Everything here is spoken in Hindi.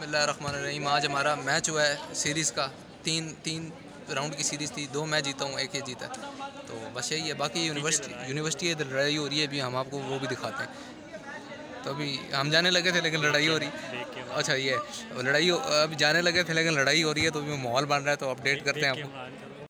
बिस्मिल्लाहिर्रहमानिर्रहीम। आज हमारा मैच हुआ है सीरीज़ का। तीन राउंड की सीरीज़ थी, 2 मैच जीता हूँ, 1 ही जीता। तो बस यही है। बाकी यूनिवर्सिटी इधर लड़ाई हो रही है, अभी हम आपको वो भी दिखाते हैं। तो अभी हम जाने लगे थे लेकिन लड़ाई हो रही। अच्छा, ये लड़ाई अभी जाने लगे थे लेकिन लड़ाई हो रही है, तो अभी माहौल बन रहा है, तो अपडेट करते हैं आपको।